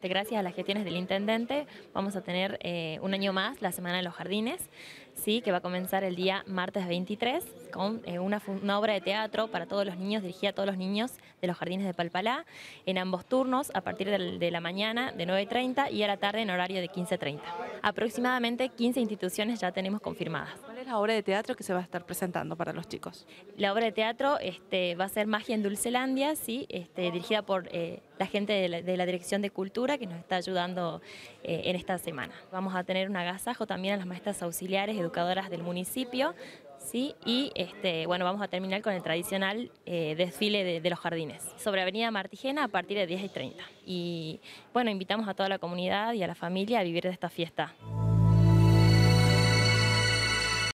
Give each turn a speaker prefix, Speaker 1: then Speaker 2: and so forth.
Speaker 1: Gracias a las gestiones del intendente vamos a tener un año más la Semana de los Jardines, ¿sí? Que va a comenzar el día martes 23 con una obra de teatro para todos los niños, dirigida a todos los niños de los jardines de Palpalá, en ambos turnos, a partir de la mañana de 9:30 y a la tarde en horario de 15:30. Aproximadamente 15 instituciones ya tenemos confirmadas.
Speaker 2: ¿Cuál es la obra de teatro que se va a estar presentando para los chicos?
Speaker 1: La obra de teatro va a ser Magia en Dulcelandia, ¿sí? Dirigida por la gente de la Dirección de Cultura que nos está ayudando en esta semana. Vamos a tener un agasajo también a las maestras auxiliares, educadoras del municipio, ¿sí? Y bueno, vamos a terminar con el tradicional desfile de los jardines sobre Avenida Martigena a partir de 10:30. Y bueno, invitamos a toda la comunidad y a la familia a vivir de esta fiesta.